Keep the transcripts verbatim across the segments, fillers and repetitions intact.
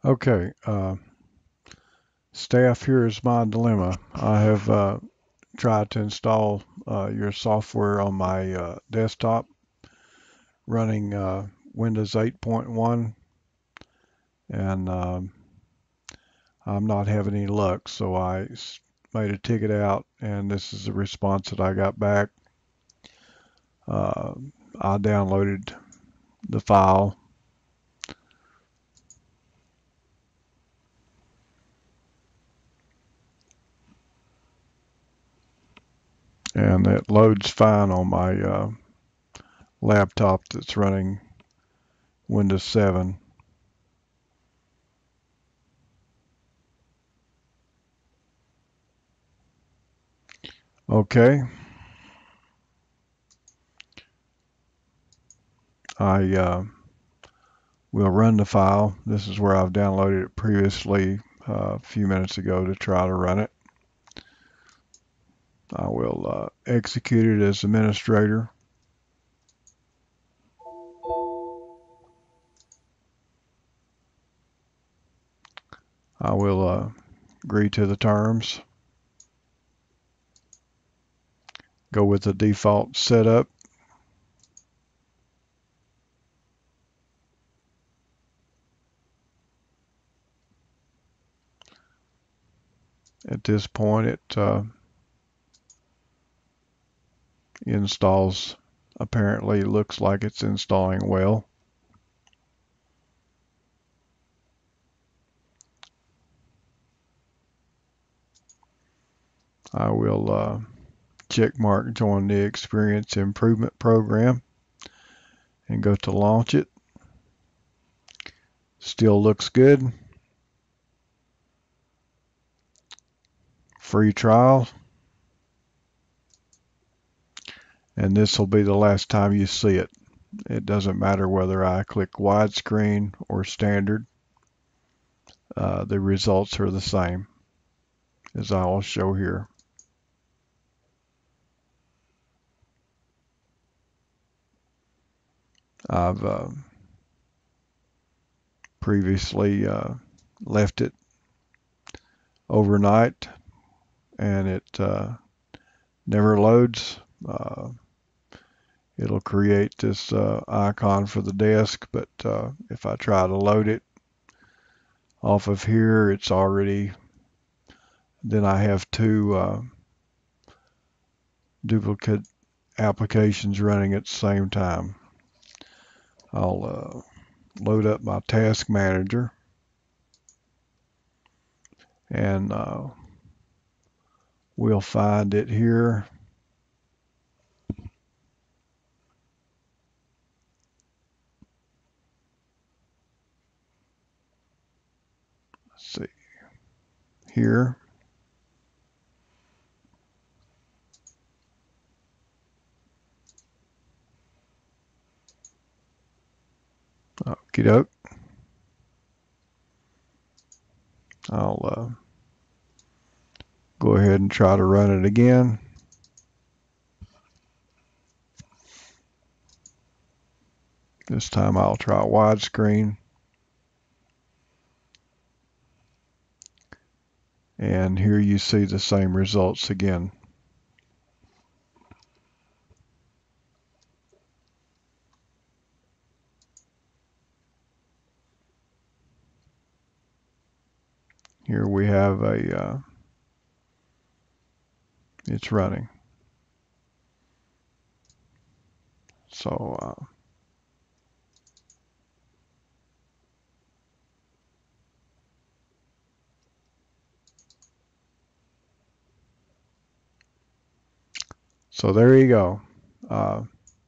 Okay, uh, staff, here is my dilemma. I have uh, tried to install uh, your software on my uh, desktop running uh, Windows eight point one, and um, I'm not having any luck, so I made a ticket out, and this is the response that I got back. Uh, I downloaded the file, and it loads fine on my uh, laptop that's running Windows seven. Okay, I uh, will run the file. This is where I've downloaded it previously uh, a few minutes ago to try to run it. I will uh, execute it as administrator. I will uh, agree to the terms. Go with the default setup. At this point, it uh, installs. Apparently, looks like it's installing well. I will uh, check mark join the experience improvement program and go to launch it. Still looks good. Free trial. And this will be the last time you see it. It doesn't matter whether I click widescreen or standard. Uh, the results are the same, as I will show here. I've uh, previously uh, left it overnight, and it uh, never loads. Uh, it'll create this uh, icon for the desk, but uh, if I try to load it off of here, it's already, then I have two uh, duplicate applications running at the same time. I'll uh, load up my task manager, and uh, we'll find it here. Let's see here. Okie doke. I'll uh, go ahead and try to run it again. This time I'll try widescreen. And here you see the same results again. Here we have a, uh, it's running. So, uh, so there you go. Uh,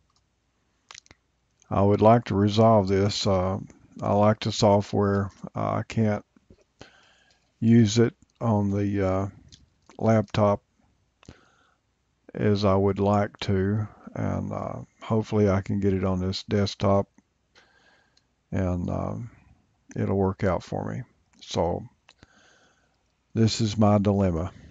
I would like to resolve this. Uh, I like the software. Uh, I can't use it on the uh, laptop as I would like to, and uh, hopefully I can get it on this desktop, and um, it'll work out for me. So this is my dilemma.